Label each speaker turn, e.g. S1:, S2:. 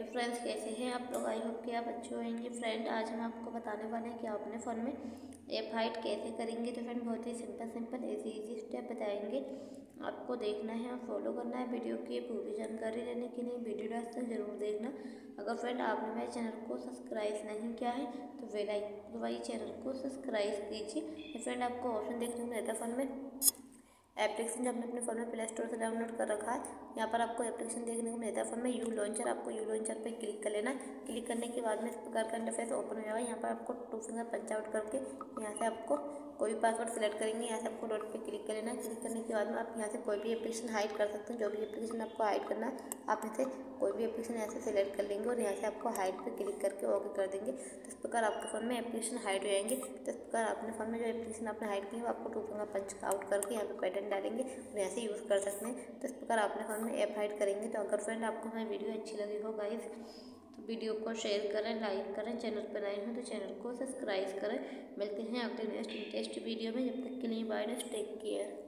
S1: Friends, कैसे हैं आप लोग? आई होप कि आप अच्छे होंगे। फ्रेंड, आज हम आपको बताने वाले हैं कि आप अपने फ़ोन में ऐप हाइड कैसे करेंगे। तो फ्रेंड, बहुत ही सिंपल इजी स्टेप बताएंगे। आपको देखना है और फॉलो करना है। वीडियो की पूरी जानकारी लेने के लिए वीडियो लास्ट तक जरूर देखना। अगर फ्रेंड आपने मेरे चैनल को सब्सक्राइब नहीं किया है तो बेल आइकन दबाइए, चैनल को सब्सक्राइब कीजिए। तो फ्रेंड, आपको ऑप्शन देखने को मिलता है फ़ोन में एप्लीकेशन जो आपने अपने फ़ोन में प्ले स्टोर से डाउनलोड कर रखा है। यहाँ पर आपको एप्लीकेशन देखने को मिलता है फ़ोन में यू लॉन्चर। आपको यू लॉन्चर पे क्लिक कर लेना है। क्लिक करने के बाद में इस प्रकार का इंटरफेस ओपन हो जाएगा। यहाँ पर आपको 2 फिंगर पंच आउट करके यहाँ से आपको कोई भी पासवर्ड सेलेक्ट करेंगे। यहाँ से आपको डॉट पे क्लिक कर लेना है। क्लिक करने के बाद में आप यहाँ से कोई भी एप्लीकेशन हाइड कर सकते हैं। जो भी एप्लीकेशन आपको हाइड करना है आप यहाँ से कोई भी एप्लीकेशन यहाँ से सेलेक्ट कर लेंगे और यहाँ से आपको हाइड पे क्लिक करके ओके कर देंगे। तो इस प्रकार आपके फ़ोन में एप्लीकेशन हाइड हो जाएंगे। तो इस प्रकार अपने फ़ोन में जो एप्लीकेशन आपने हाइड की है वो आपको 2 फिंगर पंच आउट करके यहाँ पे पैटर्न डालेंगे और यहाँ से यूज़ कर सकते हैं। तो इस प्रकार अपने फ़ोन में ऐप हाइड करेंगे। तो अगर फ्रेंड आपको हमारी वीडियो अच्छी लगी हो गाइस तो वीडियो को शेयर करें, लाइक करें। चैनल पर आए हो तो चैनल को सब्सक्राइब करें। मिलते हैं अगले नेक्स्ट वीडियो में। जब तक के लिए बाय, टेक केयर।